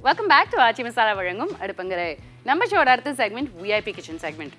Welcome back to Aachi Masala Varangum Adupangarai. நம்ம ஷோட அடுத்த segment VIP kitchen segment.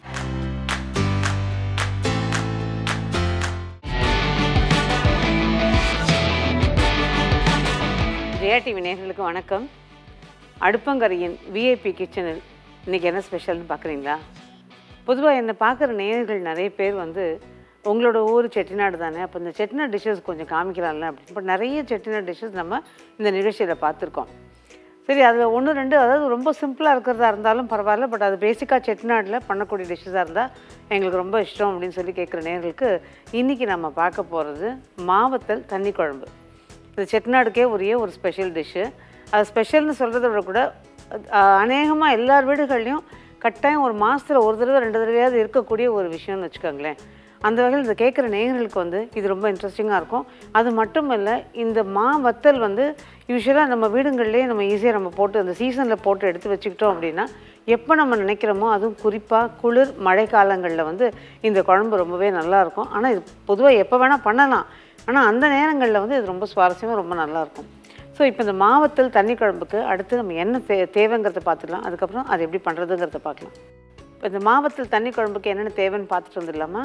Jaya TV நேயர்களுக்கு வணக்கம். அடுப்பங்கரையின் VIP கிச்சனில் இன்னைக்கு என்ன ஸ்பெஷல்னு பார்க்குறீங்களா? பொதுவாக என்னை பார்க்குற நேயர்கள் நிறைய பேர் வந்து உங்களோட ஊர் செட்டிநாடு தானே, அப்போ இந்த செட்டிநாடு டிஷ்ஷஸ் கொஞ்சம் காமிக்கிறாங்கல்ல அப்படின்னு. இப்போ நிறைய செட்டிநாடு டிஷ்ஷஸ் நம்ம இந்த நிகழ்ச்சியில் பார்த்துருக்கோம். சரி, அதில் ஒன்று ரெண்டு அதாவது ரொம்ப சிம்பிளாக இருக்கிறதா இருந்தாலும் பரவாயில்ல, பட் அது பேசிக்காக செட்டிநாட்டில் பண்ணக்கூடிய டிஷ்ஷஸாக இருந்தால் எங்களுக்கு ரொம்ப இஷ்டம் அப்படின்னு சொல்லி கேட்குற நேயர்களுக்கு இன்றைக்கி நம்ம பார்க்க போகிறது மாவத்தல் தண்ணி குழம்பு. இது செட்டிநாடுக்கே உரிய ஒரு ஸ்பெஷல் டிஷ்ஷு. அது ஸ்பெஷல்னு சொல்கிறத விட கூட அநேகமாக எல்லார் வீடுகள்லையும் கட்டாயம் ஒரு மாதத்தில் ஒரு தடவை 2 தடவையாவது இருக்கக்கூடிய ஒரு விஷயம்னு வச்சுக்கோங்களேன். அந்த வகையில் இதை கேட்குற நேயர்களுக்கு வந்து இது ரொம்ப இன்ட்ரெஸ்டிங்காக இருக்கும். அது மட்டும் இல்லை, இந்த வத்தல் வந்து யூஸ்வலாக நம்ம வீடுங்கள்லேயே நம்ம ஈஸியாக நம்ம போட்டு அந்த சீசனில் போட்டு எடுத்து வச்சுக்கிட்டோம் அப்படின்னா எப்போ நம்ம நினைக்கிறோமோ, அதுவும் குறிப்பாக குளிர் மழை காலங்களில் வந்து இந்த குழம்பு ரொம்பவே நல்லாயிருக்கும். ஆனால் இது பொதுவாக எப்போ வேணால் பண்ணலாம், ஆனால் அந்த நேரங்களில் வந்து இது ரொம்ப சுவாரஸ்யமாக ரொம்ப நல்லாயிருக்கும். ஸோ இப்போ இந்த மாவத்தல் தண்ணி குழம்புக்கு அடுத்து நம்ம என்ன தேவைங்கிறத பார்த்துக்கலாம். அதுக்கப்புறம் அது எப்படி பண்ணுறதுங்கிறத பார்க்கலாம். இப்போ இந்த மாவத்தல் தண்ணி குழம்புக்கு என்னென்ன தேவைன்னு பார்த்துட்டு வந்துடலாமா?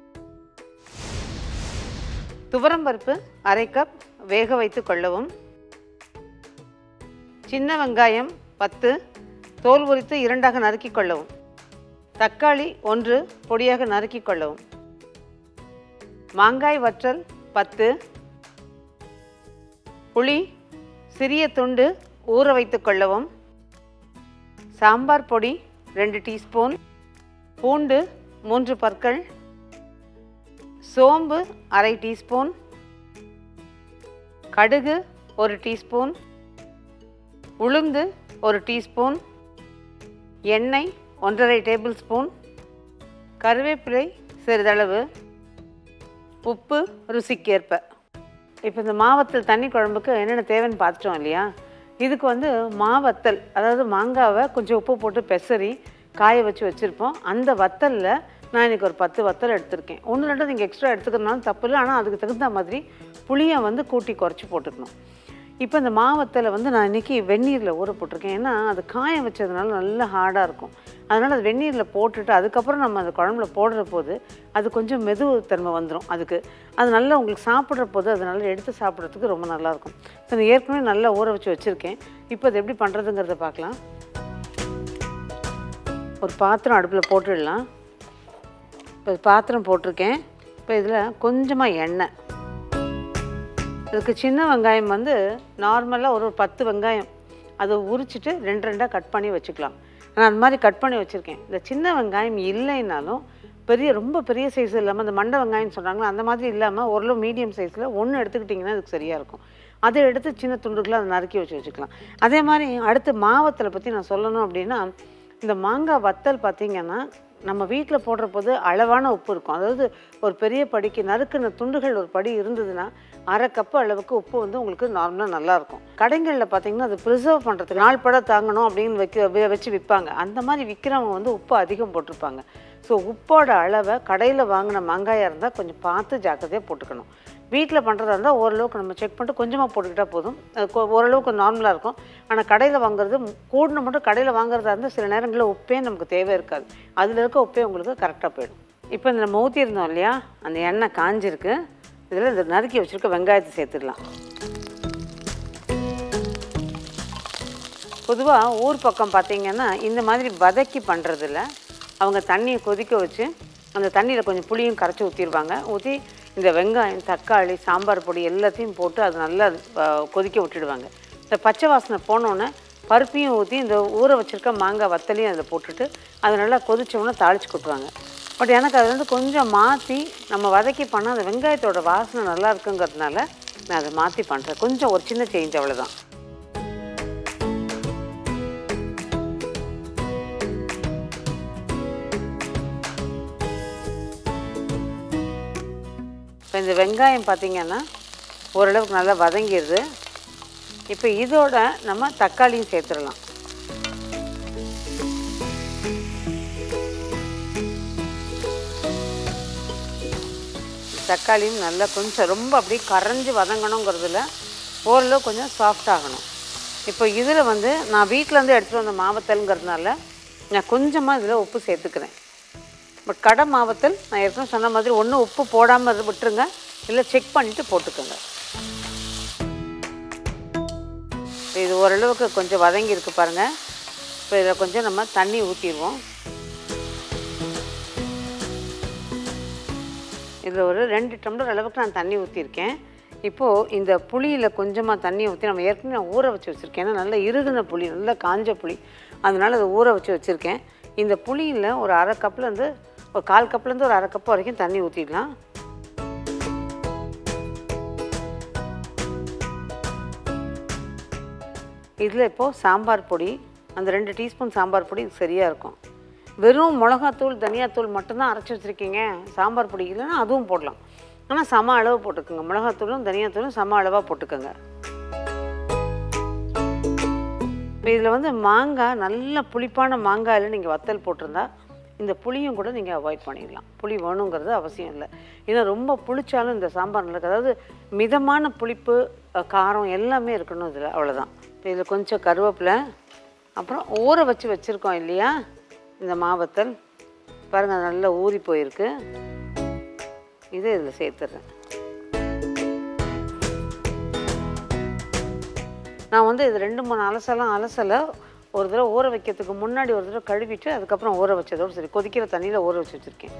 துவரம்பருப்பு 1/2 கப் வேக வைத்து கொள்ளவும். சின்ன வெங்காயம் 10 தோல் உரித்து 2ஆக நறுக்கி கொள்ளவும். தக்காளி 1 பொடியாக நறுக்கி கொள்ளவும். மாங்காய் வற்றல் 10. புளி சிறிய துண்டு ஊற வைத்து கொள்ளவும். சாம்பார் பொடி 2 டீஸ்பூன். பூண்டு 3 பற்கள். சோம்பு 1/2 டீஸ்பூன். கடுகு 1 டீஸ்பூன். உளுந்து 1 டீஸ்பூன். எண்ணெய் 1½ டேபிள் ஸ்பூன். கருவேப்பிலை சிறிதளவு. உப்பு ருசிக்கேற்ப. இப்போ இந்த மாவத்தல் தண்ணி குழம்புக்கு என்னென்ன தேவைன்னு பார்த்துட்டோம் இல்லையா? இதுக்கு வந்து மாவத்தல், அதாவது மாங்காவை கொஞ்சம் உப்பு போட்டு பெசரி காய வச்சு வச்சுருப்போம். அந்த வத்தலில் நான் இன்றைக்கி ஒரு 10 வத்தல் எடுத்திருக்கேன். 1-2 நீங்கள் எக்ஸ்ட்ரா எடுத்துக்கிறதுனாலும் தப்பு இல்லை, ஆனால் அதுக்கு தகுந்த மாதிரி புளியை வந்து கூட்டி குறைச்சி போட்டுக்கணும். இப்போ இந்த மாவத்தலை வந்து நான் இன்றைக்கி வெந்நீரில் ஊற போட்டிருக்கேன். ஏன்னா அது காய வச்சதுனால நல்லா ஹார்டாக இருக்கும். அதனால் அது வெந்நீரில் போட்டுட்டு அதுக்கப்புறம் நம்ம அந்த குழம்புல போடுற போது அது கொஞ்சம் மெதுவு தன்மை வந்துடும். அது நல்லா உங்களுக்கு சாப்பிட்ற போது அது நல்லா எடுத்து சாப்பிட்றதுக்கு ரொம்ப நல்லாயிருக்கும். ஸோ நான் ஏற்கனவே நல்லா ஊற வச்சு வச்சுருக்கேன். இப்போ அது எப்படி பண்ணுறதுங்கிறத பார்க்கலாம். ஒரு பாத்திரம் அடுப்பில் போட்டுடலாம். இப்போ பாத்திரம் போட்டிருக்கேன். இப்போ இதில் கொஞ்சமாக எண்ணெய். இதுக்கு சின்ன வெங்காயம் வந்து நார்மலாக ஒரு 10 வெங்காயம் அதை உரிச்சிட்டு 2 கட் பண்ணி வச்சுக்கலாம். நான் அந்த மாதிரி கட் பண்ணி வச்சுருக்கேன். இந்த சின்ன வெங்காயம் இல்லைன்னாலும் ரொம்ப பெரிய சைஸ் இல்லாமல் இந்த மண்டை வெங்காயம்னு சொல்கிறாங்களா அந்த மாதிரி இல்லாமல் ஓரளவு மீடியம் சைஸில் ஒன்று எடுத்துக்கிட்டிங்கன்னா அதுக்கு சரியாக இருக்கும். அதை எடுத்து சின்ன துண்டுகளாக அதை நறுக்கி வச்சுக்கலாம். அதே மாதிரி அடுத்து மாவத்தலை பற்றி நான் சொல்லணும் அப்படின்னா, இந்த மாங்காய் வத்தல் பார்த்திங்கன்னா நம்ம வீட்டில் போடுற போது அளவான உப்பு இருக்கும். அதாவது ஒரு பெரிய படிக்கு நறுக்குன துண்டுகள் ஒரு படி இருந்ததுன்னா 1/2 கப்பு அளவுக்கு உப்பு வந்து உங்களுக்கு நார்மலாக நல்லாயிருக்கும். கடைகளில் பார்த்திங்கன்னா அது ப்ரிசர்வ் பண்ணுறதுக்கு நாள் பட தாங்கணும் அப்படின்னு வச்சு விற்பாங்க. அந்த மாதிரி விற்கிறவங்க வந்து உப்பு அதிகம் போட்டிருப்பாங்க. ஸோ உப்போட அளவை கடையில் வாங்கின மாங்காயாக இருந்தால் கொஞ்சம் பார்த்து ஜாக்கிரதையாக போட்டுக்கணும். வீட்டில் பண்ணுறதா இருந்தால் ஓரளவுக்கு நம்ம செக் பண்ணிட்டு கொஞ்சமாக போட்டுக்கிட்டால் போதும், ஓரளவுக்கு நார்மலாக இருக்கும். ஆனால் கடையில் வாங்குறது கூடுன மட்டும் கடையில் வாங்குறதா இருந்தால் சில நேரங்களில் உப்பே நமக்கு தேவை இருக்காது. அதில் இருக்க உப்பே உங்களுக்கு கரெக்டாக போயிடும். இப்போ இந்த நம்ம ஊற்றிருந்தோம் இல்லையா, அந்த எண்ணெய் காஞ்சிருக்கு. இதில் இந்த நறுக்கி வச்சுருக்க வெங்காயத்தை சேர்த்துடலாம். பொதுவாக ஊர் பக்கம் பார்த்திங்கன்னா இந்த மாதிரி வதக்கி பண்ணுறதில்ல. அவங்க தண்ணியை கொதிக்க வச்சு அந்த தண்ணியில் கொஞ்சம் புளியும் கரைச்சி ஊற்றிடுவாங்க. ஊற்றி இந்த வெங்காயம், தக்காளி, சாம்பார் பொடி எல்லாத்தையும் போட்டு அது நல்லா கொதிக்க விட்டுடுவாங்க. இந்த பச்சை வாசனை போனோன்னே பருப்பையும் ஊற்றி இந்த ஊற வச்சுருக்க மாங்காய் வத்தலையும் அதில் போட்டுட்டு அது நல்லா கொதிச்சோன்னே தாளித்து கொட்டுவாங்க. பட் எனக்கு அது வந்து கொஞ்சம் மாற்றி நம்ம வதக்கி பண்ணால் அந்த வெங்காயத்தோட வாசனை நல்லா இருக்குங்கிறதுனால நான் அதை மாற்றி பண்ணுறேன். கொஞ்சம் ஒரு சின்ன சேஞ்ச், அவ்வளோதான். இப்போ இந்த வெங்காயம் பார்த்திங்கன்னா ஓரளவுக்கு நல்லா வதங்கிடுது. இப்போ இதோட நம்ம தக்காளியும் சேர்த்துடலாம். தக்காளியும் நல்லா கொஞ்சம் ரொம்ப அப்படியே கரைஞ்சி வதங்கணுங்கிறதுல ஓரளவு கொஞ்சம் சாஃப்ட் ஆகணும். இப்போ இதில் வந்து நான் வீட்டிலேருந்து எடுத்துகிட்டு வந்த மாவத்தல்ங்கிறதுனால நான் கொஞ்சமாக இதில் உப்பு சேர்த்துக்கிறேன். பட் கடை மாவத்தல் நான் ஏற்கனவே சொன்ன மாதிரி ஒன்று உப்பு போடாமல் விட்டுருங்க, இல்லை செக் பண்ணிவிட்டு போட்டுக்கோங்க. இது ஓரளவுக்கு கொஞ்சம் வதங்கியிருக்கு பாருங்கள். இப்போ இதில் கொஞ்சம் நம்ம தண்ணி ஊற்றிடுவோம். இதில் ஒரு 2 டம்ளர் அளவுக்கு நான் தண்ணி ஊற்றிருக்கேன். இப்போது இந்த புளியில் கொஞ்சமாக தண்ணி ஊற்றி நம்ம ஏற்கனவே நான் ஊற வச்சு வச்சுருக்கேன். ஏன்னா நல்லா இறுகுன புளி, நல்லா காஞ்ச புளி, அதனால் அதை ஊற வச்சு வச்சுருக்கேன். இந்த புளியில் ஒரு 1/2 கப்லேருந்து ஒரு 1/4 கப்லேருந்து ஒரு 1/2 கப் வரைக்கும் தண்ணி ஊற்றிடலாம். இதில் இப்போது சாம்பார் பொடி, அந்த 2 டீஸ்பூன் சாம்பார் பொடி இது சரியாக இருக்கும். வெறும் மிளகாத்தூள் தனியாத்தூள் மட்டும்தான் அரைச்சி வச்சுருக்கீங்க, சாம்பார் பொடி இல்லைன்னா அதுவும் போடலாம். ஆனால் சம அளவு போட்டுக்கோங்க, மிளகாத்தூளும் தனியாத்தூளும் சம அளவாக போட்டுக்கோங்க. இப்போ இதில் வந்து மாங்காய், நல்ல புளிப்பான மாங்காயில் நீங்கள் வத்தல் போட்டிருந்தா இந்த புளியும் கூட நீங்கள் அவாய்ட் பண்ணிடலாம். புளி வேணுங்கிறது அவசியம் இல்லை. ஏன்னா ரொம்ப புளிச்சாலும் இந்த சாம்பார் நல்லா, அதாவது மிதமான புளிப்பு காரம் எல்லாமே இருக்கணும் இதில், அவ்வளோதான். இப்போ இதில் கொஞ்சம் கருவேப்பிலை, அப்புறம் ஊற வச்சு வச்சுருக்கோம் இல்லையா இந்த மாவத்தல், பாருங்கள் நல்லா ஊறி போயிருக்கு. இதை இதில் சேர்த்துட்றேன். நான் வந்து இது 2-3 அலசலை ஒரு தடவை ஊற வைக்கிறதுக்கு முன்னாடி ஒரு தடவை கழுவிட்டு அதுக்கப்புறம் ஊற வச்சதோடு சரி, கொதிக்கிற தண்ணியில் ஊற வச்சு வச்சுருக்கேன்.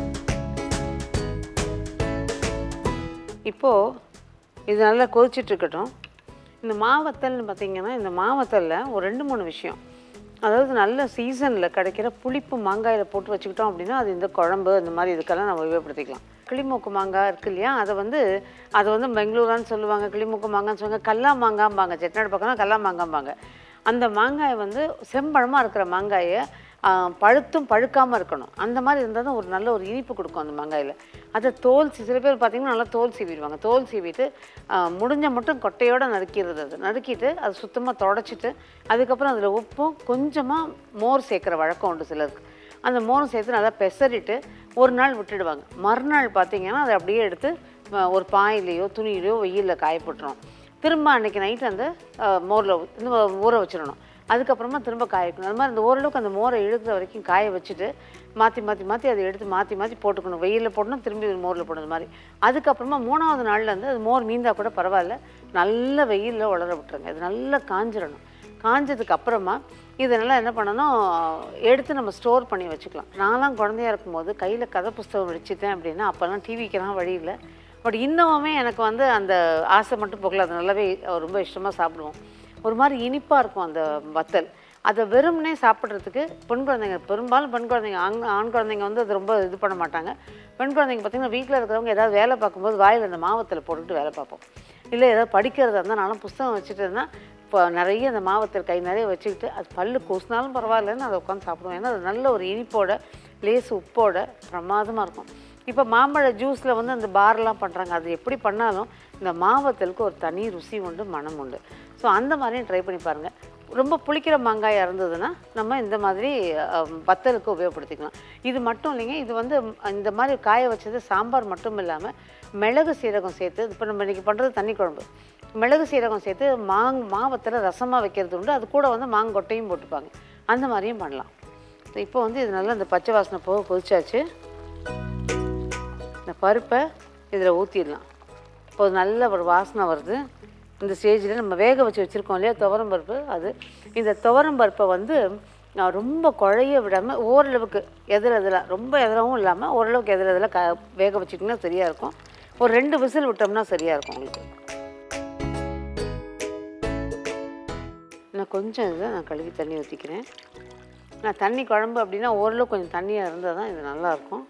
இப்போது இது நல்லா கொதிச்சிட்ருக்கட்டும். இந்த மாவத்தல்னு பார்த்திங்கன்னா, இந்த மாவத்தலில் ஒரு 2-3 விஷயம், அதாவது நல்ல சீசனில் கிடைக்கிற புளிப்பு மாங்காயில் போட்டு வச்சுக்கிட்டோம் அப்படின்னா அது இந்த குழம்பு இந்த மாதிரி இதுக்கெல்லாம் நம்ம உபயோகப்படுத்திக்கலாம். கிளிமூக்கு மாங்காய் இருக்குது இல்லையா, அதை வந்து பெங்களூரான்னு சொல்லுவாங்க, கிளிமூக்கு மாங்கான்னு சொல்லுவாங்க, கல்லா மாங்காம்பாங்க, செட்டிநாடு பக்கம்னா கல்லா மாங்காம்பாங்க. அந்த மாங்காயை வந்து செம்பழமாக இருக்கிற மாங்காயை பழுத்தும் பழுக்காமல் இருக்கணும், அந்த மாதிரி இருந்தால் தான் ஒரு நல்ல ஒரு இனிப்பு கொடுக்கும் அந்த மாங்காயில். அதை தோல் சில பேர் பார்த்திங்கன்னா நல்லா தோல் சீவிடுவாங்க. தோல் சீவிட்டு முடிஞ்ச மட்டும் கொட்டையோடு நறுக்கிறது, அது நறுக்கிட்டு அது சுத்தமாக தொடச்சிட்டு அதுக்கப்புறம் அதில் உப்பும் கொஞ்சமாக மோர் சேர்க்குற வழக்கம் உண்டு சிலருக்கு. அந்த மோரும் சேர்த்து நல்லா பெசரிட்டு ஒரு நாள் விட்டுடுவாங்க. மறுநாள் பார்த்திங்கன்னா அதை அப்படியே எடுத்து ஒரு பாயிலையோ துணியிலையோ வெயிலில் காயப்பட்டுரும். திரும்ப அன்றைக்கி நைட்டு அந்த மோரில் ஊற வச்சிடணும். அதுக்கப்புறமா திரும்ப காய வைக்கணும். அது மாதிரி அந்த ஓரளவுக்கு அந்த மோரை இழுக்கிற வரைக்கும் காய வச்சுட்டு மாற்றி அதை எடுத்து மாற்றி போட்டுக்கணும். வெயிலில் போடணும், திரும்பி மோரில் போடணும் அது மாதிரி. அதுக்கப்புறமா 3ஆவது நாள்லேருந்து அது மோர் மீந்தா கூட பரவாயில்ல, நல்ல வெயிலில் உலர விட்டுருங்க. இது நல்லா காஞ்சிடணும். காஞ்சதுக்கு அப்புறமா இதை நல்லா என்ன பண்ணணும், எடுத்து நம்ம ஸ்டோர் பண்ணி வச்சுக்கலாம். நான்லாம் குழந்தையாக இருக்கும்போது கையில் கதை புஸ்தகம் வச்சுட்டேன் அப்படின்னா, அப்போல்லாம் டிவிக்கெல்லாம் வழி இல்லை. பட் இன்னமுமே எனக்கு வந்து அந்த ஆசை மட்டும் போகல, அது நல்லாவே ரொம்ப இஷ்டமாக சாப்பிடுவோம். ஒரு மாதிரி இனிப்பாக இருக்கும் அந்த வத்தல். அதை வெறும்னே சாப்பிட்றதுக்கு பெண் குழந்தைங்க, பெரும்பாலும் பெண் குழந்தைங்க, ஆண் குழந்தைங்க வந்து அது ரொம்ப இது பண்ண மாட்டாங்க. பெண் குழந்தைங்க பார்த்திங்கன்னா வீட்டில் இருக்கிறவங்க ஏதாவது வேலை பார்க்கும்போது வாயில் அந்த மாவத்தலை போட்டுக்கிட்டு வேலை பார்ப்போம். இல்லை ஏதாவது படிக்கிறதா இருந்தால் நானும் புஸ்தகம் வச்சுட்டு இருந்தால் இப்போ நிறைய அந்த மாவத்தல் கை நிறைய வச்சுக்கிட்டு அது பல்லு கூசினாலும் பரவாயில்லன்னு அதை உட்காந்து சாப்பிடுவோம். ஏன்னா அது நல்ல ஒரு இனிப்போட லேசு உப்போட பிரமாதமாக இருக்கும். இப்போ மாம்பழ ஜூஸில் வந்து அந்த பார்லாம் பண்ணுறாங்க, அது எப்படி பண்ணாலும் இந்த மாவத்தலுக்கு ஒரு தனி ருசி உண்டு, மனம் உண்டு. ஸோ அந்த மாதிரியும் ட்ரை பண்ணி பாருங்கள். ரொம்ப புளிக்கிற மாங்காயாக இருந்ததுன்னா நம்ம இந்த மாதிரி வத்தலுக்கு உபயோகப்படுத்திக்கலாம். இது மட்டும் இல்லைங்க, இது வந்து இந்த மாதிரி காய வச்சது சாம்பார் மட்டும் இல்லாமல் மிளகு சீரகம் சேர்த்து, இப்போ நம்ம இன்றைக்கி பண்ணுறது தண்ணி குழம்பு, மிளகு சீரகம் சேர்த்து மாவத்தலை ரசமாக வைக்கிறது உண்டு. அது கூட வந்து மாங்கொட்டையும் போட்டுப்பாங்க, அந்த மாதிரியும் பண்ணலாம். இப்போ வந்து இது நல்லா இந்த பச்சை வாசனை போக கொதிச்சாச்சு. இந்த பருப்பை இதில் ஊற்றிடலாம். இப்போது நல்ல ஒரு வாசனை வருது. இந்த ஸ்டேஜில் நம்ம வேக வச்சு வச்சுருக்கோம் இல்லையா துவரம் பருப்பு, அது இந்த துவரம் பருப்பை வந்து நான் ரொம்ப குழைய விடாமல் ஓரளவுக்கு எதில் ரொம்ப எதிரவும் இல்லாமல் ஓரளவுக்கு எதில் வேக வச்சிட்டிங்கன்னா சரியாக இருக்கும். ஒரு 2 விசில் விட்டோம்னா சரியாக இருக்கும் உங்களுக்கு. நான் கொஞ்சம் இதை நான் கழுவி தண்ணி ஊற்றிக்கிறேன். நான் தண்ணி குழம்பு அப்படின்னா ஓரளவு கொஞ்சம் தண்ணியாக இருந்தால் தான் இது நல்லாயிருக்கும்.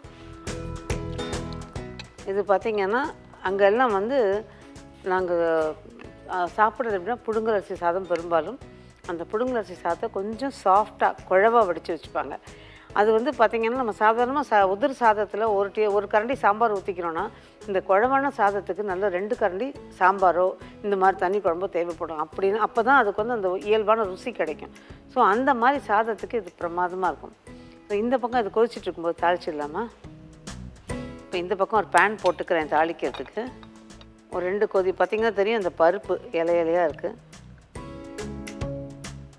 இது பார்த்திங்கன்னா அங்கெல்லாம் வந்து நாங்கள் சாப்பிட்றது எப்படின்னா புழுங்கலரிசி சாதம், பெரும்பாலும் அந்த புழுங்கலரிசி சாதத்தை கொஞ்சம் சாஃப்டாக குழவாக வடித்து வச்சுப்பாங்க. அது வந்து பார்த்திங்கன்னா நம்ம சாதாரணமாக உதிர் சாதத்தில் ஒரு கரண்டி சாம்பார் ஊற்றிக்கிறோன்னா இந்த குழவான சாதத்துக்கு நல்ல 2 கரண்டி சாம்பாரோ இந்த மாதிரி தண்ணி குழம்போ தேவைப்படும். அப்படின்னு அப்போ தான் அதுக்கு வந்து அந்த இயல்பான ருசி கிடைக்கும். ஸோ அந்த மாதிரி சாதத்துக்கு இது பிரமாதமாக இருக்கும். ஸோ இந்த பக்கம் இது கொதிச்சுட்டு இருக்கும்போது தாளிச்சிடலாமா? இப்போ இந்த பக்கம் ஒரு பேன் போட்டுக்கிறேன் தாளிக்கிறதுக்கு. ஒரு 2 கொதி பார்த்திங்கன்னா தெரியும், அந்த பருப்பு இலையாக இருக்குது.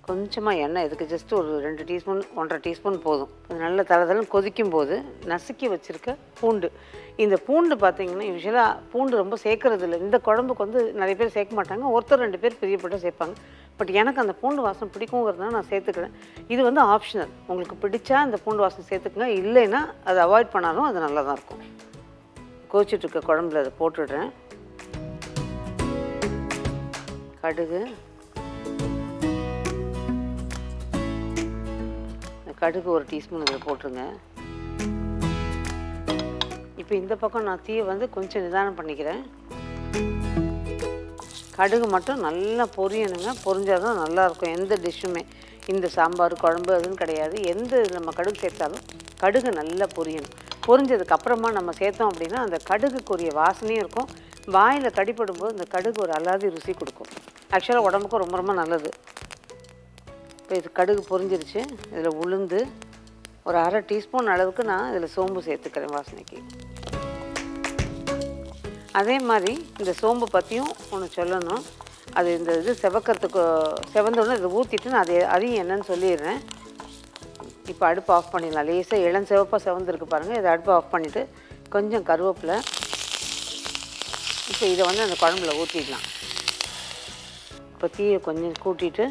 கொஞ்சமாக எண்ணெய் இதுக்கு ஜஸ்ட் ஒரு 2 டீஸ்பூன் 1.5 டீஸ்பூன் போதும். அது நல்ல தளதளன்னு கொதிக்கும் போது நசுக்கி வச்சுருக்க பூண்டு. இந்த பூண்டு பார்த்திங்கன்னா யூஸ்வலாக பூண்டு ரொம்ப சேர்க்கறது இல்லை. இந்த குழம்புக்கு வந்து நிறைய பேர் சேர்க்க மாட்டாங்க, ஒருத்தர் 2 பேர் பிரியப்பட்டு சேர்ப்பாங்க. பட் எனக்கு அந்த பூண்டு வாசனை பிடிக்குங்கிறதுனால நான் சேர்த்துக்கிறேன். இது வந்து ஆப்ஷனல், உங்களுக்கு பிடிச்சா அந்த பூண்டு வாசனை சேர்த்துக்குங்க, இல்லைன்னா அதை அவாய்ட் பண்ணாலும் அது நல்லா தான் இருக்கும். கொதிச்சிட்ருக்க குழம்புல அதை போட்டுடுறேன். கடுகு, கடுகு 1 டீஸ்பூன் இதில் போட்டுருங்க. இப்போ இந்த பக்கம் நான் தீயை வந்து கொஞ்சம் நிதானம் பண்ணிக்கிறேன். கடுகு மட்டும் நல்லா பொரியணுங்க, பொரிஞ்சால் தான் நல்லாயிருக்கும் எந்த டிஷ்ஷுமே. இந்த சாம்பார் குழம்பு அதுன்னு கிடையாது, எந்த நம்ம கடுகு சேர்த்தாலும் கடுகு நல்லா பொரியணும். பொரிஞ்சதுக்கப்புறமா நம்ம சேர்த்தோம் அப்படின்னா அந்த கடுகுக்குரிய வாசனையும் இருக்கும், வாயில் கடிப்படும்போது இந்த கடுகு ஒரு அலாதி ருசி கொடுக்கும். ஆக்சுவலாக உடம்புக்கும் ரொம்ப ரொம்ப நல்லது. இப்போ இது கடுகு பொரிஞ்சிருச்சு. இதில் உளுந்து ஒரு 1/2 டீஸ்பூன் அளவுக்கு நான் இதில் சோம்பு சேர்த்துக்கிறேன் வாசனைக்கு. அதே மாதிரி இந்த சோம்பு பற்றியும் ஒன்று சொல்லணும். அது இந்த இது செவக்கிறதுக்கு செவந்தோடனே இதை ஊற்றிட்டு நான் அதையும் என்னன்னு சொல்லிடுறேன். இப்போ அடுப்பு ஆஃப் பண்ணிடலாம். லேசாக இளஞ்சிவப்பாக செவந்திருக்கு பாருங்கள். இதை அடுப்பு ஆஃப் பண்ணிவிட்டு கொஞ்சம் கருவேப்பிலை இப்போ இதை வந்து அந்த குழம்புல ஊற்றிடலாம். இப்போ தீயை கொஞ்சம் கூட்டிட்டு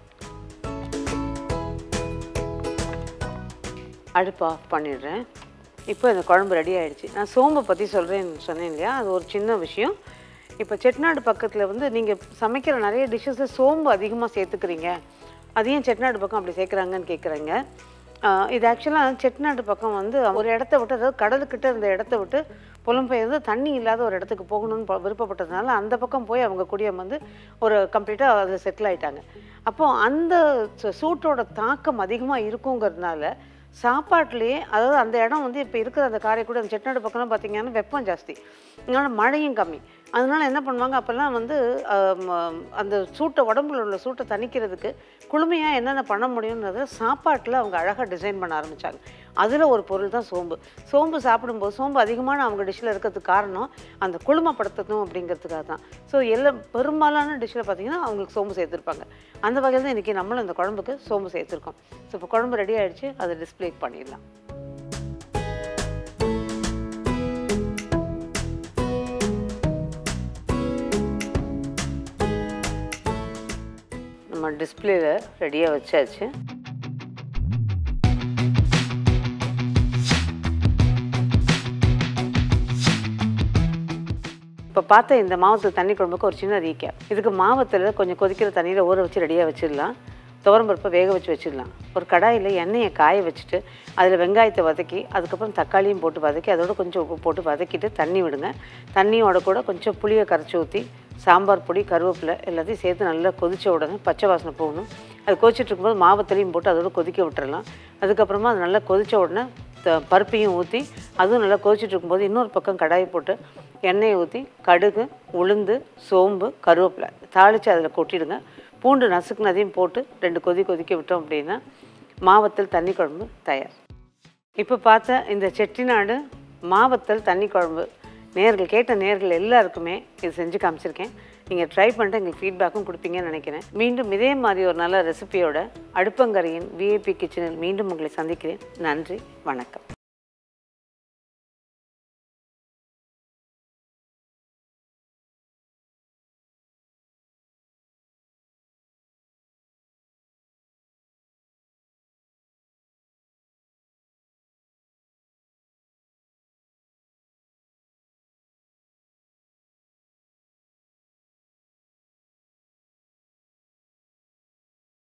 அடுப்பு ஆஃப் பண்ணிடுறேன். இப்போ இந்த குழம்பு ரெடி ஆகிடுச்சு. நான் சோம்பை பற்றி சொல்கிறேன்னு சொன்னேன் இல்லையா, அது ஒரு சின்ன விஷயம். இப்போ செட்டிநாடு பக்கத்தில் வந்து நீங்கள் சமைக்கிற நிறைய டிஷ்ஷஸில் சோம்பு அதிகமாக சேர்த்துக்கிறீங்க, அது ஏன் செட்டிநாடு பக்கம் அப்படி சேர்க்குறாங்கன்னு கேட்குறேங்க. இது ஆக்சுவலாக செட்டிநாடு பக்கம் வந்து ஒரு இடத்த விட்டு, அதாவது கடலுக்கிட்ட இருந்த இடத்த விட்டு புலம்பெயர்ந்து தண்ணி இல்லாத ஒரு இடத்துக்கு போகணும்னு விருப்பப்பட்டதுனால அந்த பக்கம் போய் அவங்க குடியம் வந்து ஒரு கம்ப்ளீட்டாக அதில் செட்டில் ஆகிட்டாங்க. அப்போது அந்த சூட்டோட தாக்கம் அதிகமாக இருக்குங்கிறதுனால சாப்பாட்லேயே, அதாவது அந்த இடம் வந்து இப்போ இருக்கிற அந்த காரைக்குடி அந்த செட்டிநாடு பக்கம்லாம் பார்த்திங்கன்னா வெப்பம் ஜாஸ்தி, அதனால் மழையும் கம்மி. அதனால் என்ன பண்ணுவாங்க அப்போல்லாம் வந்து அந்த சூட்டை, உடம்புல உள்ள சூட்டை தணிக்கிறதுக்கு குளுமையாக என்னென்ன பண்ண முடியும்ன்றத சாப்பாட்டில் அவங்க அழகாக டிசைன் பண்ண ஆரம்பித்தாங்க. அதில் ஒரு பொருள் தான் சோம்பு. சோம்பு சாப்பிடும்போது சோம்பு அதிகமான அவங்க டிஷ்ஷில் இருக்கிறதுக்கு காரணம் அந்த குளுமைப்படுத்தணும் அப்படிங்கிறதுக்காக தான். ஸோ பெரும்பாலான டிஷ்ஷில் பார்த்திங்கன்னா அவங்களுக்கு சோம்பு சேர்த்துருப்பாங்க. அந்த வகையில் தான் இன்றைக்கி நம்மளும் இந்த குழம்புக்கு சோம்பு சேர்த்துருக்கோம். ஸோ இப்போ குழம்பு ரெடி ஆகிடுச்சு, அதை டிஸ்ப்ளே பண்ணிடலாம். நம்ம டிஸ்பிளேல ரெடியாக வச்சாச்சு. இப்போ பார்த்த இந்த மாவத்தில் தண்ணி குழம்புக்கு ஒரு சின்ன ரீகேப். இதுக்கு மாவத்தில் கொஞ்சம் கொதிக்கிற தண்ணியில் ஊற வச்சு ரெடியாக வச்சிடலாம். துவரம்பருப்பை வேக வச்சு வச்சிடலாம். ஒரு கடாயில் எண்ணெயை காய வச்சுட்டு அதில் வெங்காயத்தை வதக்கி, அதுக்கப்புறம் தக்காளியும் போட்டு வதக்கி, அதோட கொஞ்சம் உப்பு போட்டு வதக்கிட்டு தண்ணி விடுங்க. தண்ணியோட கூட கொஞ்சம் புளியை கரைச்சி ஊற்றி சாம்பார் பொடி, கருவேப்பிலை எல்லாத்தையும் சேர்த்து நல்லா கொதித்த உடனே பச்சை வாசனை போகணும். அது கொதிச்சுட்டு இருக்கும்போது மாவத்திலையும் போட்டு அதோட கொதிக்க விட்டுறலாம். அதுக்கப்புறமா அது நல்லா கொதித்த உடனே பருப்பையும் ஊற்றி அதுவும் நல்லா கொதிச்சுட்டு இருக்கும்போது இன்னொரு பக்கம் கடாயை போட்டு எண்ணெயை ஊற்றி கடுகு, உளுந்து, சோம்பு, கருவேப்பிலை தாளித்து அதில் கொட்டிடுங்க. பூண்டு நசுக்குனதையும் போட்டு 2 கொதிக்க விட்டோம் அப்படின்னா மாவத்தல் தண்ணி குழம்பு தயார். இப்போ பார்த்த இந்த செட்டிநாடு மாவத்தல் தண்ணி குழம்பு கேட்ட நேயர்கள் எல்லாருக்குமே இது செஞ்சு காமிச்சிருக்கேன். நீங்கள் ட்ரை பண்ணிட்டு எங்களுக்கு ஃபீட்பேக்கும் கொடுப்பீங்கன்னு நினைக்கிறேன். மீண்டும் இதே மாதிரி ஒரு நல்ல ரெசிபியோட அடுப்பங்கரையின் VIP கிச்சனில் மீண்டும் உங்களை சந்திக்கிறேன். நன்றி, வணக்கம்.